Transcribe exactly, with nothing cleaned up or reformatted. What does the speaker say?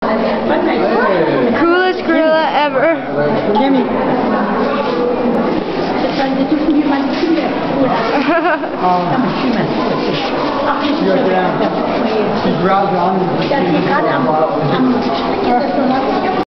Coolest gorilla ever. Kimmy. Oh. You're down. She's browsing on.